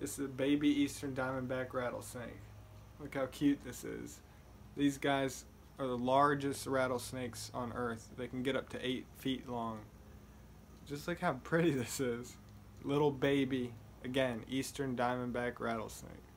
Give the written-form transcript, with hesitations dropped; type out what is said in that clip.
This is a baby eastern diamondback rattlesnake. Look how cute this is. These guys are the largest rattlesnakes on earth. They can get up to 8 feet long. Just look how pretty this is. Little baby, again, eastern diamondback rattlesnake.